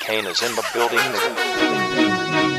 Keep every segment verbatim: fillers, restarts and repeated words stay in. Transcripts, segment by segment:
entertainers in the building.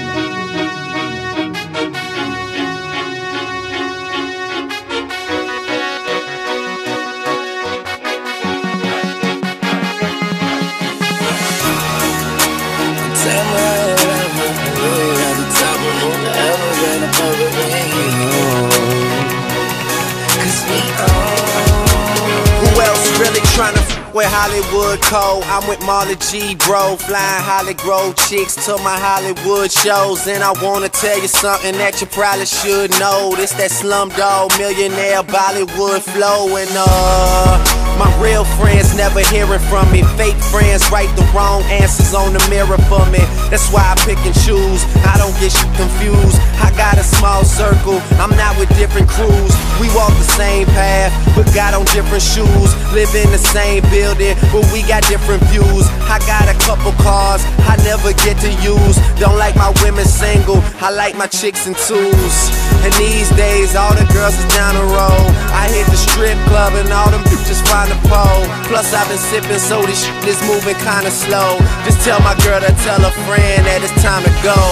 Who else really tryna f with Hollywood Code? I'm with Marley G, bro, flying Holly Grove chicks to my Hollywood shows. And I wanna tell you something that you probably should know. This that Slumdog Millionaire Bollywood flow. And uh my real friends never hearing from me. Fake friends write the wrong answers on the mirror for me. That's why I pick and choose, I don't get shit confused. I got a small circle, I'm not with different crews. We walk the same path, but got on different shoes. Live in the same building, but we got different views. I got a couple cars I never get to use. Don't like my women single, I like my chicks in twos. And these days all the girls is down the road. I hit the strip club and all them bitches find the pole. Plus I've been sipping, so this shit is moving kinda slow. Just tell my girl to tell a friend that it's time to go.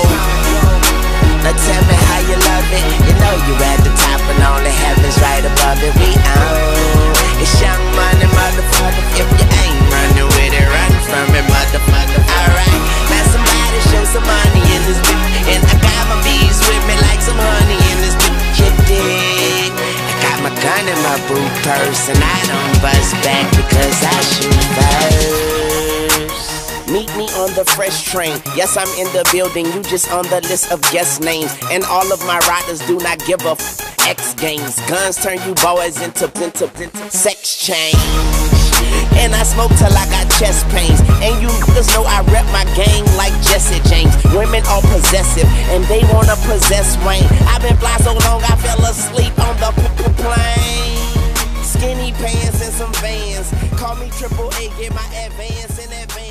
Now tell me how you love it. You know you at the top and only heaven's right above it. We own it's Young Money, motherfucker. If you ain't running with it, run from it, motherfucker. Alright, now somebody show some money in this bitch. And I got my bees with me like some honey in this bitch. You dig? I got my gun in my boot purse and I don't bust back because I shoot first. Meet me on the fresh train. Yes, I'm in the building, you just on the list of guest names. And all of my riders do not give a f X games. Guns turn you boys into, into, into sex change. And I smoke till I got chest pains. And you niggas know I rep my gang like Jesse James. Women are possessive and they wanna possess Wayne. I've been fly so long I fell asleep on the plane. Skinny pants and some Vans. Call me Triple A, get my advance in advance.